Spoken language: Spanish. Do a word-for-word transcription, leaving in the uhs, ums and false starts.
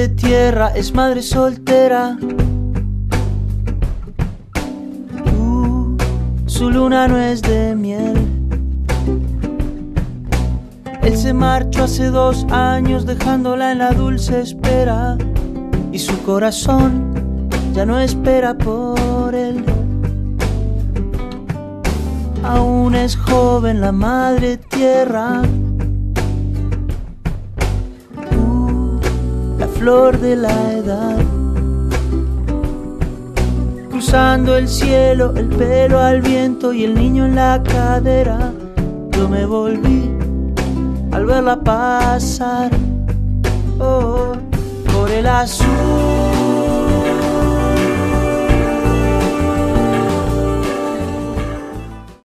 madre tierra es madre soltera. Uh, su luna no es de miel. Él se marchó hace dos años dejándola en la dulce espera, y su corazón ya no espera por él. Aún es joven la madre tierra, uh, la flor de la edad, cruzando el cielo, el pelo al viento y el niño en la cadera. Yo me volví al verla pasar, oh, por el azul